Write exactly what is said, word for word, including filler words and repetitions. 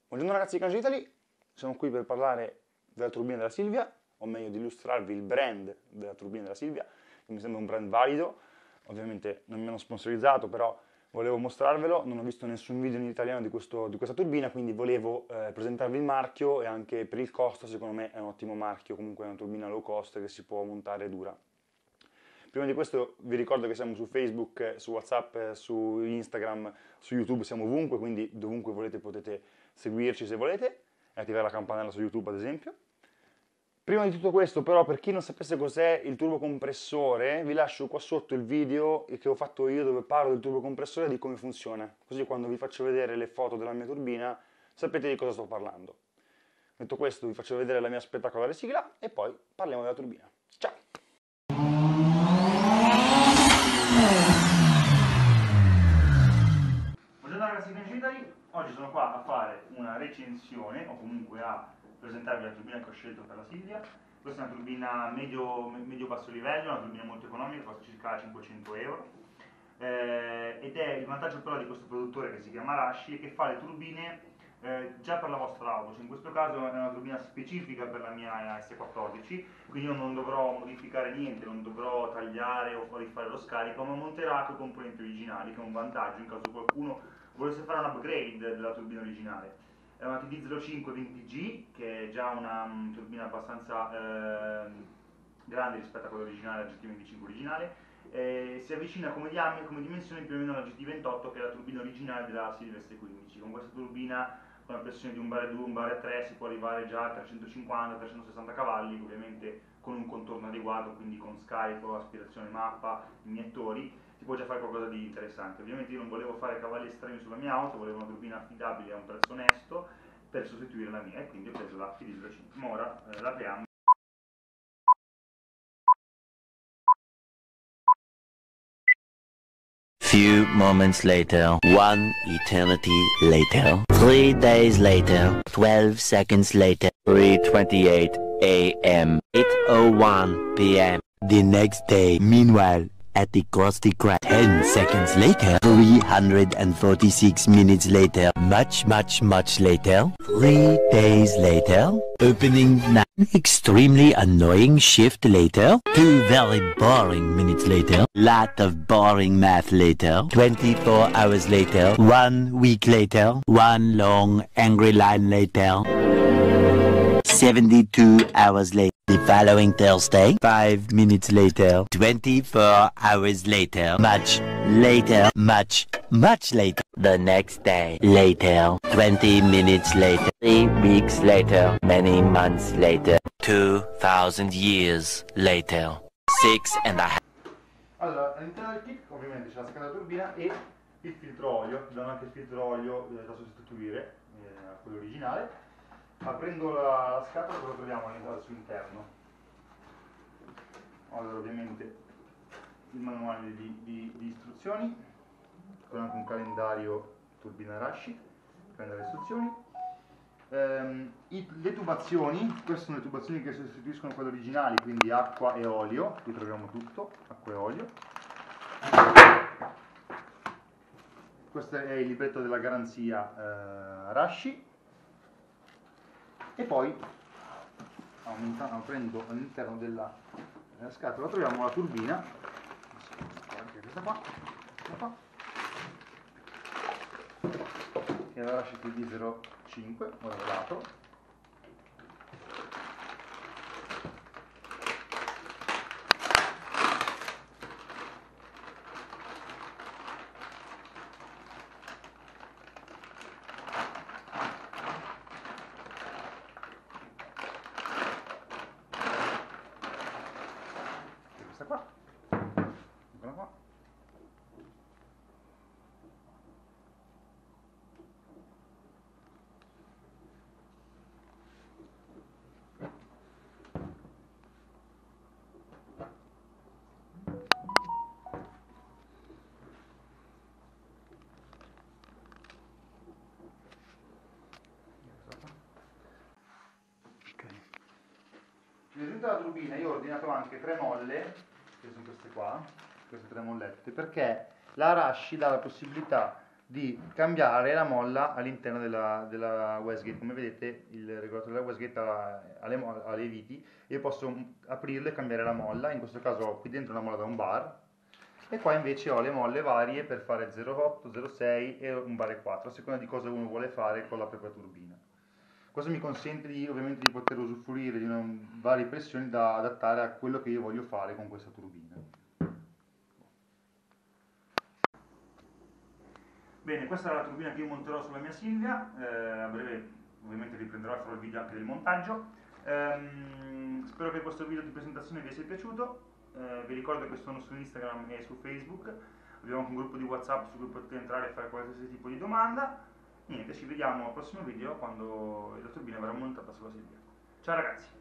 Buongiorno ragazzi di Cange Italy, sono qui per parlare della turbina della Silvia, o meglio di illustrarvi il brand della turbina della Silvia, che mi sembra un brand valido. Ovviamente non mi hanno sponsorizzato, però volevo mostrarvelo, non ho visto nessun video in italiano di, questo, di questa turbina, quindi volevo eh, presentarvi il marchio, e anche per il costo secondo me è un ottimo marchio, comunque è una turbina low cost che si può montare dura. Prima di questo vi ricordo che siamo su Facebook, su WhatsApp, su Instagram, su YouTube, siamo ovunque, quindi dovunque volete potete seguirci se volete e attivare la campanella su YouTube ad esempio. Prima di tutto questo però, per chi non sapesse cos'è il turbocompressore, vi lascio qua sotto il video che ho fatto io dove parlo del turbocompressore e di come funziona, così quando vi faccio vedere le foto della mia turbina sapete di cosa sto parlando. Detto questo vi faccio vedere la mia spettacolare sigla e poi parliamo della turbina. Ciao! Buongiorno ragazzi di Cange Italy, oggi sono qua a fare una recensione o comunque a presentarvi la turbina che ho scelto per la Silvia. Questa è una turbina medio-basso livello, una turbina molto economica, costa circa cinquecento euro eh, ed è il vantaggio però di questo produttore che si chiama Arashi, che fa le turbine eh, già per la vostra auto, cioè in questo caso è una turbina specifica per la mia S quattordici, quindi io non dovrò modificare niente, non dovrò tagliare o rifare lo scarico, ma monterà con i componenti originali, che è un vantaggio in caso qualcuno volesse fare un upgrade della turbina originale. È una T D zero cinque venti G, che è già una um, turbina abbastanza eh, grande rispetto a quella originale, la G T venticinque originale. Eh, si avvicina come, diam- come dimensioni più o meno alla G T ventotto, che è la turbina originale della Silvia S quindici. Con questa turbina, con una pressione di un bar e due, un bar e tre, si può arrivare già a trecentocinquanta trecentosessanta cavalli, ovviamente con un contorno adeguato, quindi con scarico, aspirazione mappa, iniettori. Si può già fare qualcosa di interessante. Ovviamente io non volevo fare cavalli estremi sulla mia auto, volevo una turbina affidabile a un prezzo onesto per sostituire la mia, e quindi ho preso la T D zero cinque. Ma ora eh, l'apriamo. Few moments later, one eternity later, three days later, twelve seconds later, three twenty-eight a m, eight oh one p m, the next day. Meanwhile, at the Krusty Krab, ten seconds later, three hundred forty-six minutes later, much, much, much later, three days later, opening night, extremely annoying shift later, two very boring minutes later, lot of boring math later, twenty-four hours later, one week later, one long angry line later, seventy-two hours later, the following Thursday, five minutes later, twenty-four hours later, much later, much, much later, the next day, later, twenty minutes later, three weeks later, many months later, two thousand years later, six and a half. Allora, all'interno del kit ovviamente c'è la scatola turbina e il filtro olio, ti danno anche il filtro olio eh, da sostituire eh, a quello originale. Aprendo la, la scatola cosa troviamo al suo interno? Allora, ovviamente il manuale di, di, di istruzioni, con anche un calendario turbina Arashi, calendario di istruzioni. Ehm, i, le tubazioni, queste sono le tubazioni che sostituiscono quelle originali, quindi acqua e olio, qui troviamo tutto, acqua e olio. Questo è il libretto della garanzia eh, Arashi. E poi, aprendo all'interno della, della scatola, troviamo la turbina, anche questa qua, questa qua, che è la Arashi T D zero cinque, ho lavorato. Questa qua, eccola qua. Dentro la turbina io ho ordinato anche tre molle, che sono queste qua, queste tre mollette, perché la Arashi dà la possibilità di cambiare la molla all'interno della, della wastegate. Come vedete il regolatore della wastegate ha, ha, le, ha le viti, io posso aprirlo e cambiare la molla. In questo caso ho qui dentro una molla da un bar e qua invece ho le molle varie per fare zero virgola otto, zero virgola sei e un bar e quattro, a seconda di cosa uno vuole fare con la propria turbina. Questo mi consente di, ovviamente di poter usufruire di una, varie pressioni da adattare a quello che io voglio fare con questa turbina. Bene, questa è la turbina che io monterò sulla mia Silvia, eh, a breve ovviamente riprenderò e farò il video anche del montaggio. Ehm, spero che questo video di presentazione vi sia piaciuto, eh, vi ricordo che sono su Instagram e su Facebook, abbiamo anche un gruppo di WhatsApp su cui potete entrare e fare qualsiasi tipo di domanda. Niente, ci vediamo al prossimo video quando la turbina verrà montata sulla Silvia. Ciao ragazzi!